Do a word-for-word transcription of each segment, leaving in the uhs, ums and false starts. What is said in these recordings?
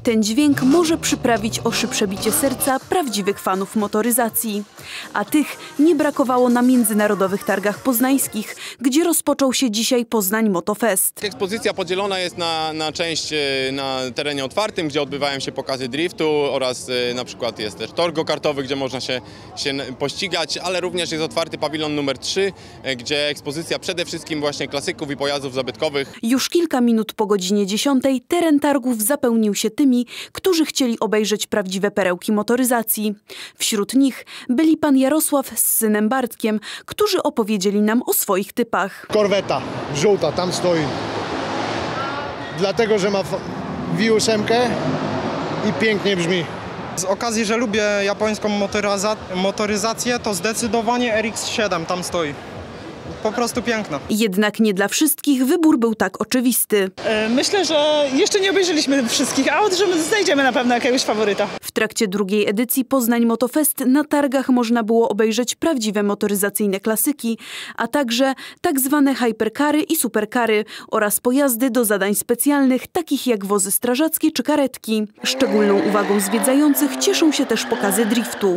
Ten dźwięk może przyprawić o szybsze bicie serca prawdziwych fanów motoryzacji. A tych nie brakowało na międzynarodowych targach poznańskich, gdzie rozpoczął się dzisiaj Poznań Motofest. Ekspozycja podzielona jest na, na część na terenie otwartym, gdzie odbywają się pokazy driftu oraz na przykład jest też tor go-kartowy, gdzie można się, się pościgać, ale również jest otwarty pawilon numer trzy, gdzie ekspozycja przede wszystkim właśnie klasyków i pojazdów zabytkowych. Już kilka minut po godzinie dziesiątej teren targów zapełnił się tymi, którzy chcieli obejrzeć prawdziwe perełki motoryzacji. Wśród nich byli pan Jarosław z synem Bartkiem, którzy opowiedzieli nam o swoich typach. Korweta, żółta, tam stoi. Dlatego, że ma V osiem i pięknie brzmi. Z okazji, że lubię japońską motoryza motoryzację, to zdecydowanie R X siedem tam stoi. Po prostu piękna. Jednak nie dla wszystkich wybór był tak oczywisty. Myślę, że jeszcze nie obejrzeliśmy wszystkich aut, że znajdziemy na pewno jakiegoś faworyta. W trakcie drugiej edycji Poznań Motofest na targach można było obejrzeć prawdziwe motoryzacyjne klasyki, a także tak zwane hyperkary i superkary oraz pojazdy do zadań specjalnych, takich jak wozy strażackie czy karetki. Szczególną uwagą zwiedzających cieszą się też pokazy driftu.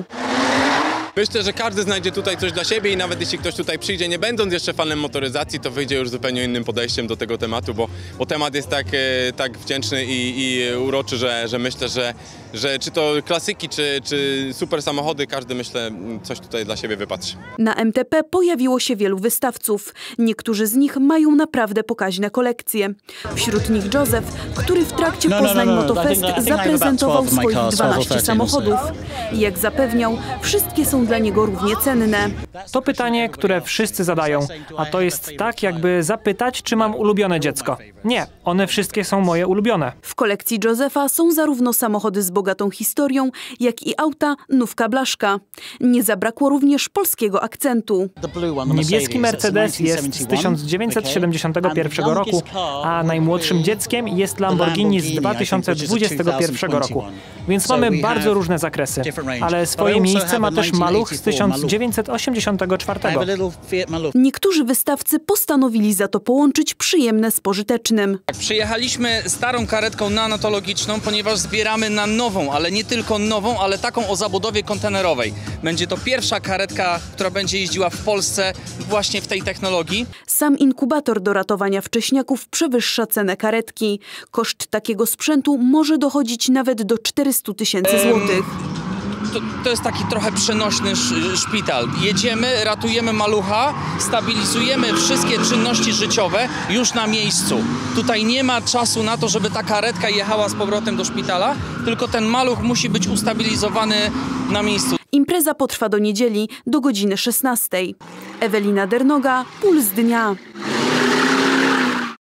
Myślę, że każdy znajdzie tutaj coś dla siebie i nawet jeśli ktoś tutaj przyjdzie, nie będąc jeszcze fanem motoryzacji, to wyjdzie już zupełnie innym podejściem do tego tematu, bo, bo temat jest tak, tak wdzięczny i, i uroczy, że, że myślę, że, że czy to klasyki, czy, czy super samochody, każdy, myślę, coś tutaj dla siebie wypatrzy. Na M T P pojawiło się wielu wystawców. Niektórzy z nich mają naprawdę pokaźne kolekcje. Wśród nich Józef, który w trakcie Poznań Motofest zaprezentował swoich dwanaście samochodów. I jak zapewniał, wszystkie są dla niego równie cenne. To pytanie, które wszyscy zadają, a to jest tak, jakby zapytać, czy mam ulubione dziecko. Nie, one wszystkie są moje ulubione. W kolekcji Józefa są zarówno samochody z bogatą historią, jak i auta nówka blaszka. Nie zabrakło również polskiego akcentu. Niebieski Mercedes jest z tysiąc dziewięćset siedemdziesiątego pierwszego roku, a najmłodszym dzieckiem jest Lamborghini z dwa tysiące dwudziestego pierwszego roku. Więc mamy bardzo różne zakresy, ale swoje miejsce ma też maluch z tysiąc dziewięćset osiemdziesiątego czwartego. Niektórzy wystawcy postanowili za to połączyć przyjemne z pożytecznym. Przyjechaliśmy starą karetką neonatologiczną, ponieważ zbieramy na nową, ale nie tylko nową, ale taką o zabudowie kontenerowej. Będzie to pierwsza karetka, która będzie jeździła w Polsce właśnie w tej technologii. Sam inkubator do ratowania wcześniaków przewyższa cenę karetki. Koszt takiego sprzętu może dochodzić nawet do czterystu tysięcy złotych. To, to jest taki trochę przenośny szpital. Jedziemy, ratujemy malucha, stabilizujemy wszystkie czynności życiowe już na miejscu. Tutaj nie ma czasu na to, żeby ta karetka jechała z powrotem do szpitala, tylko ten maluch musi być ustabilizowany na miejscu. Impreza potrwa do niedzieli do godziny szesnastej. Ewelina Dernoga, Puls Dnia.